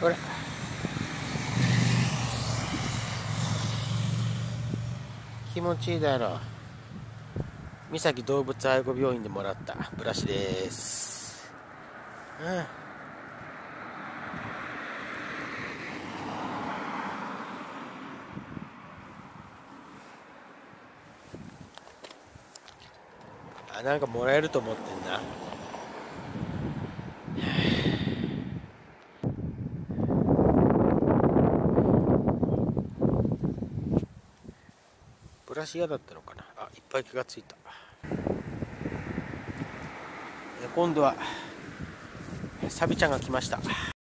ほら、気持ちいいだろう。三崎動物愛護病院でもらったブラシです。なんかもらえると思ってんだ。ブラシ嫌だったのかな。いっぱい気がついた。今度はサビちゃんが来ました。